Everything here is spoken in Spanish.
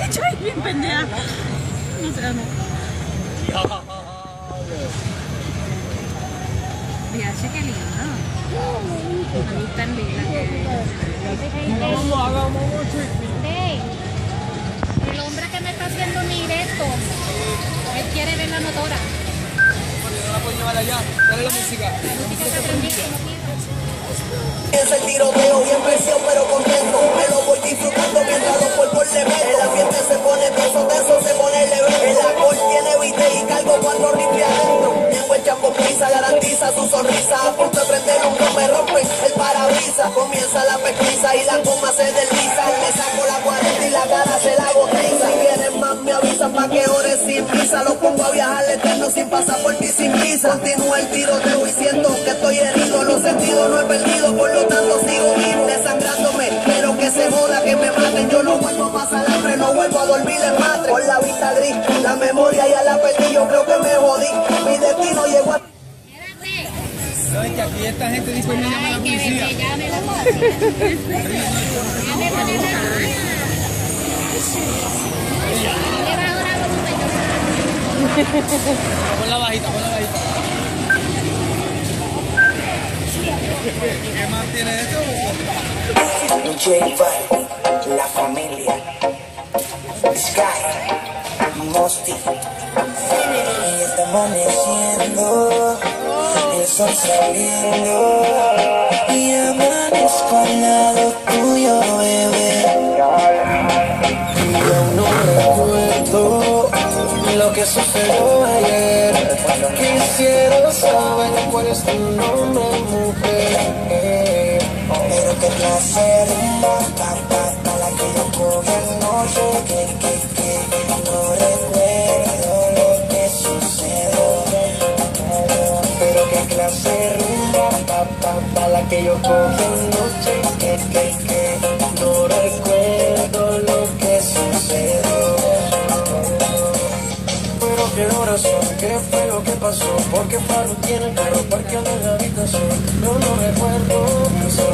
dicho ahí bien pendeja. No sé, no. Mira, qué lindo. Me gusta el lila el hombre que me está haciendo un directo, él quiere ver la motora. No la puedo llevar allá. Dale la música. La música está prendida. Es el tiroteo bien presión pero contento. Me lo voy disfrutando mientras los cuerpos le meto. El ambiente se pone tenso, se pone leve. El alcohol tiene viste y cargo cuando rifle adentro. Tengo el champo prisa, garantiza su sonrisa. A punto de prender un no me rompen el parabrisas. Comienza la pesquisa y la goma se desliza. Le saco la 40 y la cara se la botiza. Si quieren más me avisan pa' que ores sin prisa. Lo pongo a viajar al eterno sin pasaporte y sin visa. Continúa el tiroteo y siento que estoy herido. Los sentidos no he perdido, por lo tanto sigo vivo, desangrándome, pero que se joda, que me maten. Yo no vuelvo a pasar hambre, no vuelvo a dormir en matre. Con la vista gris, la memoria ya la perdí, yo creo que me jodí. Mi destino llegó a... No, es que aquí esta gente después me llama a la policía. Llame la policía. Pon la bajita, pon la bajita. ¿Qué más tiene esto? J Balvin, la familia, Sky, Mosti, y está amaneciendo, el sol saliendo, y amanezco al lado tuyo, bebé. Y aún no recuerdo lo que sucedió ayer. Quisiera saber cuál es tu nombre, mujer. Pero qué clase de rumba, pa' la que yo cogí anoche, que no recuerdo lo que sucedió. Pero qué clase de rumba, pa' la que yo cogí anoche, que no recuerdo lo que sucedió. Pero qué horas son, qué fue lo que pasó, porque Pablo tiene el carro parqueado en la habitación. Yo no recuerdo.